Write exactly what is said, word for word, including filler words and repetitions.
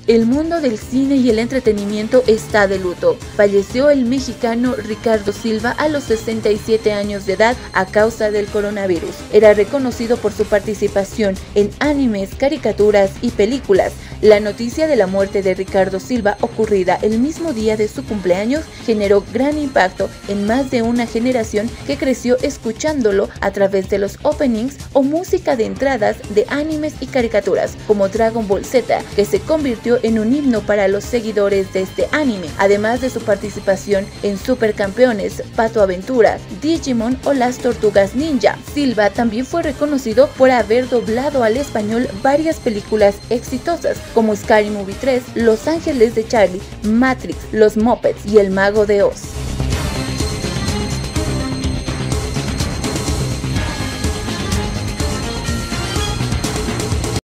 El mundo del cine y el entretenimiento está de luto. Falleció el mexicano Ricardo Silva a los sesenta y siete años de edad a causa del coronavirus. Era reconocido por su participación en animes, caricaturas y películas. La noticia de la muerte de Ricardo Silva, ocurrida el mismo día de su cumpleaños, generó gran impacto en más de una generación que creció escuchándolo a través de los openings o música de entradas de animes y caricaturas, como Dragon Ball Z, que se convirtió en un himno para los seguidores de este anime, además de su participación en Supercampeones, Pato Aventura, Digimon o Las Tortugas Ninja. Silva también fue reconocido por haber doblado al español varias películas exitosas, como Scary Movie tres, Los Ángeles de Charlie, Matrix, Los Muppets y El Mago de Oz.